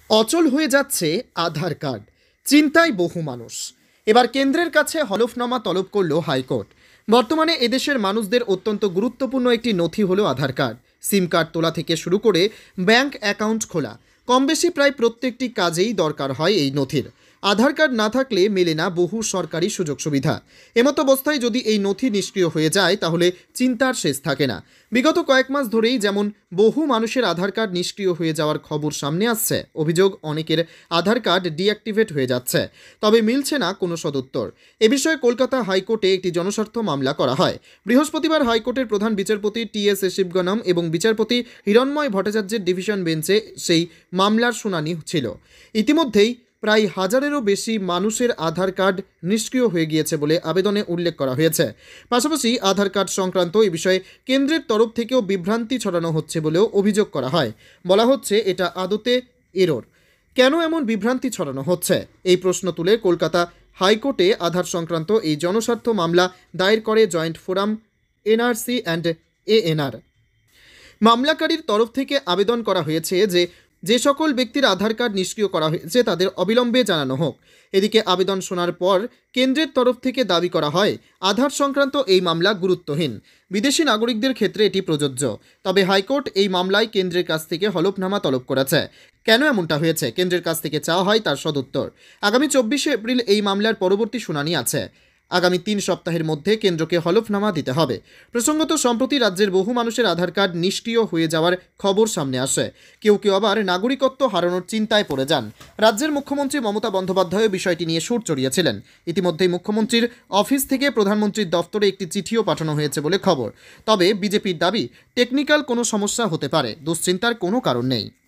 অচল হয়ে যাচ্ছে আধার কার্ড, চিন্তায় বহু মানুষ। এবার কেন্দ্রের কাছে হলফনামা তলব করল হাইকোর্ট। বর্তমানে এদেশের মানুষদের অত্যন্ত গুরুত্বপূর্ণ একটি নথি হলো আধার কার্ড। সিম কার্ড তোলা থেকে শুরু করে ব্যাংক অ্যাকাউন্ট খোলা, কম বেশি প্রায় প্রত্যেকটি কাজেই দরকার হয় এই নথির। আধার কার্ড না থাকলে মেলে না বহু সরকারি সুযোগ সুবিধা। এমতো অবস্থায় যদি এই নথি নিষ্ক্রিয় হয়ে যায় তাহলে চিন্তার শেষ থাকে না। বিগত কয়েক মাস ধরেই যেমন বহু মানুষের আধার কার্ড নিষ্ক্রিয় হয়ে যাওয়ার খবর সামনে আসছে, অভিযোগ অনেকের আধার কার্ড ডিঅ্যাক্টিভেট হয়ে যাচ্ছে, তবে মিলছে না কোনো সদুত্তর। এ বিষয়ে কলকাতা হাইকোর্টে একটি জনস্বার্থ মামলা করা হয়। বৃহস্পতিবার হাইকোর্টের প্রধান বিচারপতি টি.এস. শিবগণম এবং বিচারপতি হিরণময় ভট্টাচার্যের ডিভিশন বেঞ্চে সেই মামলার শুনানি ছিল। ইতিমধ্যেই প্রায় হাজারেরও বেশি মানুষের আধার কার্ড নিষ্ক্রিয় হয়ে গিয়েছে বলে আবেদনে উল্লেখ করা হয়েছে। পাশাপাশি আধার কার্ড সংক্রান্ত এই বিষয়ে কেন্দ্রের তরফ থেকেও বিভ্রান্তি ছড়ানো হচ্ছে বলেও অভিযোগ করা হয়। বলা হচ্ছে এটা আদতে এরর। কেন এমন বিভ্রান্তি ছড়ানো হচ্ছে, এই প্রশ্ন তুলে কলকাতা হাইকোর্টে আধার সংক্রান্ত এই জনস্বার্থ মামলা দায়ের করে joint forum NRC and ANR. মামলাকারীর তরফ থেকে আবেদন করা হয়েছে যে সকল ব্যক্তির আধার কার্ড নিষ্ক্রিয় করা হয়েছে তাদের অবিলম্বে জানানো হোক। এদিকে আবেদন শোনার পর কেন্দ্রের তরফ থেকে দাবি করা হয় আধার সংক্রান্ত এই মামলা গুরুত্বহীন, বিদেশি নাগরিকদের ক্ষেত্রে এটি প্রযোজ্য। তবে হাইকোর্ট এই মামলায় কেন্দ্রের কাছ থেকে হলফনামা তলব করেছে। কেন এমনটা হয়েছে, কেন্দ্রের কাছ থেকে চাওয়া হয় তার সদুত্তর। আগামী 24শে এপ্রিল এই মামলার পরবর্তী শুনানি আছে। আগামী 3 সপ্তাহের মধ্যে কেন্দ্রকে হলফনামা দিতে হবে। প্রসঙ্গত, সম্প্রতি রাজ্যের বহু মানুষের আধার কার্ড নিষ্ক্রিয় হয়ে যাওয়ার খবর সামনে আসে। কেউ কেউ আবার নাগরিকত্ব হারানোর চিন্তায় পড়ে যান। রাজ্যের মুখ্যমন্ত্রী মমতা বন্দ্যোপাধ্যায় বিষয়টি নিয়ে সুর চড়িয়েছিলেন। ইতিমধ্যেই মুখ্যমন্ত্রীর অফিস থেকে প্রধানমন্ত্রীর দফতরে একটি চিঠিও পাঠানো হয়েছে বলে খবর। তবে বিজেপির দাবি টেকনিক্যাল কোনো সমস্যা হতে পারে, দুশ্চিন্তার কোনো কারণ নেই।